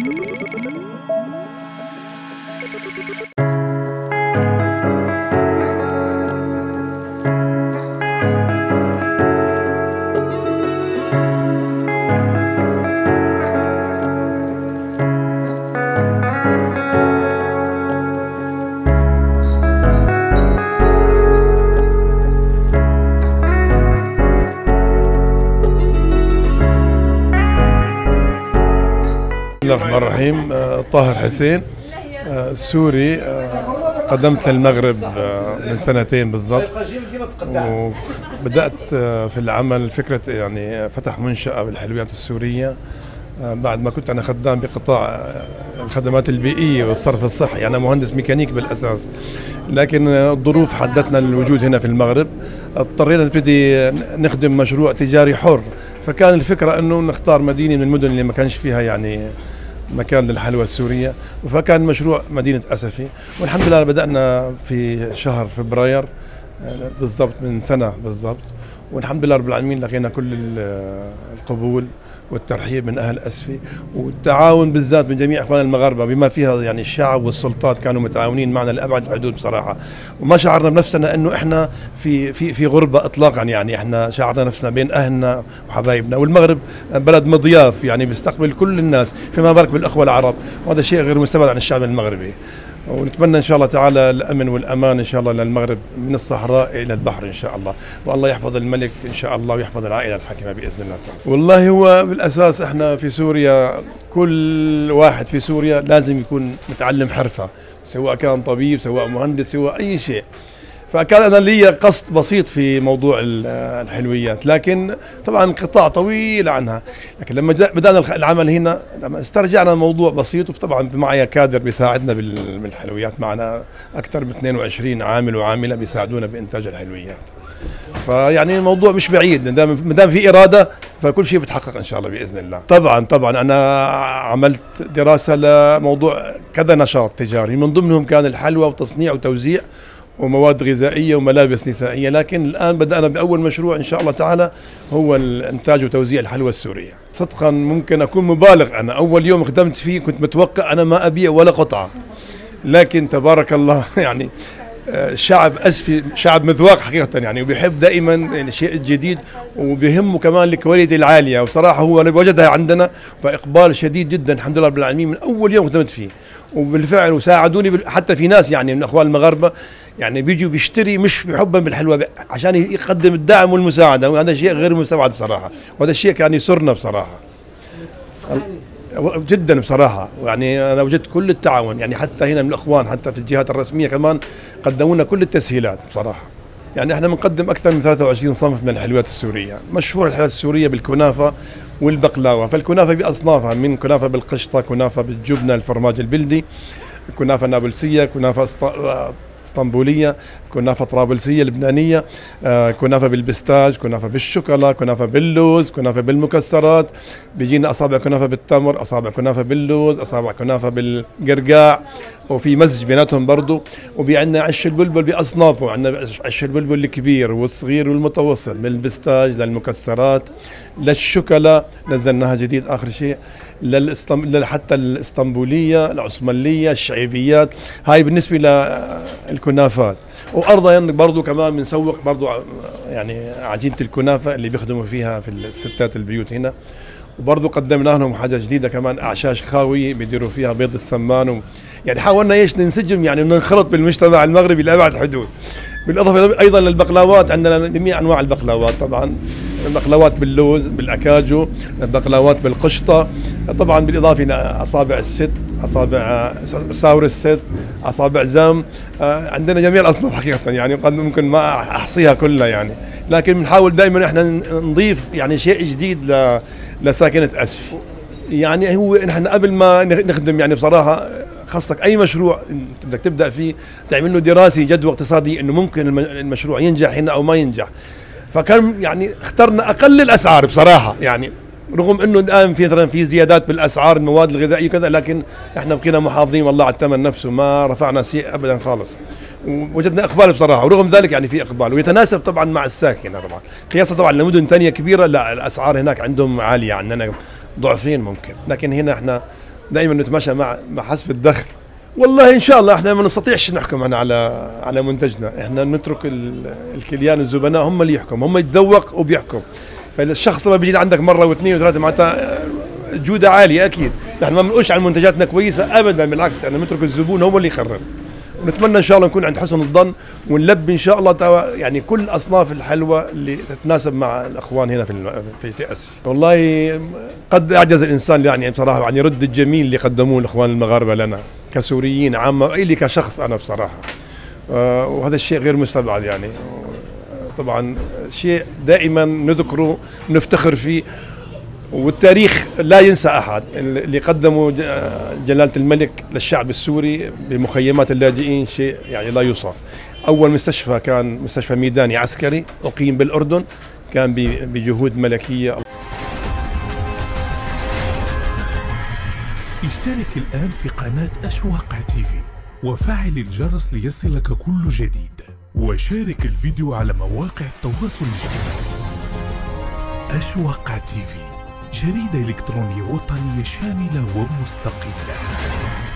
بسم الله الرحمن الرحيم. طاهر حسين، سوري، قدمت للمغرب من سنتين بالضبط، وبدأت في العمل فكرة يعني فتح منشأة بالحلويات السورية بعد ما كنت أنا خدام بقطاع الخدمات البيئية والصرف الصحي. أنا مهندس ميكانيك بالأساس، لكن الظروف حدتنا للوجود هنا في المغرب، اضطرينا نبتدي نخدم مشروع تجاري حر. فكان الفكرة أنه نختار مدينة من المدن اللي ما كانش فيها يعني مكان للحلوى السورية، فكان مشروع مدينة أسفي. والحمد لله بدأنا في شهر فبراير بالضبط من سنة بالضبط، والحمد لله رب العالمين لقينا كل القبول والترحيب من أهل أسفي، والتعاون بالذات من جميع إخواننا المغاربة، بما فيها يعني الشعب والسلطات كانوا متعاونين معنا لأبعد الحدود بصراحة. وما شعرنا بنفسنا أنه إحنا في غربة إطلاقا، يعني إحنا شعرنا نفسنا بين أهلنا وحبايبنا. والمغرب بلد مضياف يعني بيستقبل كل الناس، فيما بالك بالأخوة العرب، وهذا شيء غير مستبعد عن الشعب المغربي. ونتمنى ان شاء الله تعالى الامن والامان ان شاء الله للمغرب من الصحراء الى البحر ان شاء الله، والله يحفظ الملك ان شاء الله ويحفظ العائله الحاكمه باذن الله تعالى. والله هو بالاساس احنا في سوريا كل واحد في سوريا لازم يكون متعلم حرفه، سواء كان طبيب سواء مهندس سواء اي شيء. فكان أنا لي قصد بسيط في موضوع الحلويات، لكن طبعا قطاع طويل عنها. لكن لما بدأنا العمل هنا استرجعنا الموضوع بسيط، وطبعا معي كادر بيساعدنا بالحلويات، معنا أكثر من 22 عامل وعاملة بيساعدونا بإنتاج الحلويات. فيعني الموضوع مش بعيد، ما دام في إرادة فكل شيء بيتحقق إن شاء الله بإذن الله. طبعا أنا عملت دراسة لموضوع كذا نشاط تجاري، من ضمنهم كان الحلوى وتصنيع وتوزيع ومواد غذائية وملابس نسائية. لكن الآن بدأنا بأول مشروع إن شاء الله تعالى هو الإنتاج وتوزيع الحلوى السورية. صدقا ممكن أكون مبالغ، أنا أول يوم خدمت فيه كنت متوقع أنا ما أبيع ولا قطعة، لكن تبارك الله يعني شعب أسفي شعب مذواق حقيقة يعني، وبيحب دائما الشيء الجديد، وبيهمه كمان الكواليتي العالية. وبصراحة هو وجدها عندنا فإقبال شديد جدا الحمد لله رب العالمين من أول يوم خدمت فيه. وبالفعل وساعدوني حتى في ناس يعني من اخوان المغاربه يعني بيجوا بيشتري مش بحبا بالحلوى، عشان يقدم الدعم والمساعده، وهذا شيء غير مستبعد بصراحه، وهذا الشيء كان يسرنا بصراحه جدا بصراحه. يعني انا وجدت كل التعاون، يعني حتى هنا من الاخوان حتى في الجهات الرسميه كمان قدموا لنا كل التسهيلات بصراحه. يعني احنا بنقدم اكثر من 23 صنف من الحلويات السوريه. مشهور الحلويات السوريه بالكنافه والبقلاوه، فالكنافه باصنافها، من كنافه بالقشطه، كنافه بالجبنه الفرماج البلدي، كنافه نابلسيه، كنافه اسطنبوليه، كنافه طرابلسيه لبنانيه، كنافه بالبستاج، كنافه بالشوكولا، كنافه باللوز، كنافه بالمكسرات، بيجينا اصابع كنافه بالتمر، اصابع كنافه باللوز، اصابع كنافه بالقرقاع، وفي مزج بيناتهم برضه. وبي عندنا عش البلبل باصنافه، عندنا عش البلبل الكبير والصغير والمتوسط، من البستاج للمكسرات للشوكولا نزلناها جديد اخر شيء، حتى الاسطنبوليه، العثمانيه، الشعيبيات. هاي بالنسبه للكنافات. وارضا برضو كمان بنسوق برضو يعني عجينه الكنافه اللي بيخدموا فيها في الستات البيوت هنا. وبرضو قدمنا لهم حاجه جديده كمان، اعشاش خاويه بيديروا فيها بيض السمان، يعني حاولنا ننسجم يعني وننخرط بالمجتمع المغربي لابعد حدود. بالاضافه ايضا للبقلاوات، عندنا جميع انواع البقلاوات، طبعا بقلاوات باللوز، بالاكاجو، بقلاوات بالقشطه، طبعا بالاضافه الى اصابع الست، اصابع ساور الست، اصابع زم، عندنا جميع الاصناف حقيقه يعني، قد ممكن ما احصيها كلها يعني، لكن بنحاول دائما احنا نضيف يعني شيء جديد لساكنه اسفي. يعني هو نحن قبل ما نخدم يعني بصراحه خاصك اي مشروع بدك تبدا فيه تعمل له دراسه جدوى اقتصادي انه ممكن المشروع ينجح هنا او ما ينجح. فكان يعني اخترنا اقل الاسعار بصراحه، يعني رغم انه الان في مثلا في زيادات بالاسعار المواد الغذائيه وكذا، لكن احنا بقينا محافظين والله على الثمن نفسه، ما رفعنا شيء ابدا خالص، ووجدنا اقبال بصراحه. ورغم ذلك يعني في اقبال، ويتناسب طبعا مع الساكنه طبعا، قياسا طبعا لمدن ثانيه كبيره لا الاسعار هناك عندهم عاليه عننا ضعفين ممكن، لكن هنا احنا دائما نتماشى مع حسب الدخل. والله ان شاء الله احنا ما نستطيعش نحكم احنا على منتجنا، احنا نترك الكليان الزبناء هم اللي يحكم، هم يتذوق وبيحكم. فالشخص لما بيجي عندك مره واثنين وثلاثه معناتها جوده عاليه اكيد، نحن ما بنقولش عن منتجاتنا كويسه ابدا، بالعكس احنا نترك الزبون هو اللي يقرر. ونتمنى ان شاء الله نكون عند حسن الظن ونلبي ان شاء الله يعني كل اصناف الحلوى اللي تتناسب مع الاخوان هنا في اسفي. والله قد اعجز الانسان يعني بصراحه يعني يرد الجميل اللي قدموه الاخوان المغاربه لنا كسوريين عامه، الي كشخص انا بصراحه، وهذا الشيء غير مستبعد يعني. طبعا شيء دائما نذكره ونفتخر فيه، والتاريخ لا ينسى أحد اللي قدموا جلالة الملك للشعب السوري بمخيمات اللاجئين، شيء يعني لا يوصف. أول مستشفى كان مستشفى ميداني عسكري أقيم بالأردن، كان بجهود ملكية. اشترك الآن في قناة أشواق تيفي وفعل الجرس ليصلك كل جديد، وشارك الفيديو على مواقع التواصل الاجتماعي. أشواق تيفي، جريدة إلكترونية وطنية شاملة ومستقلة.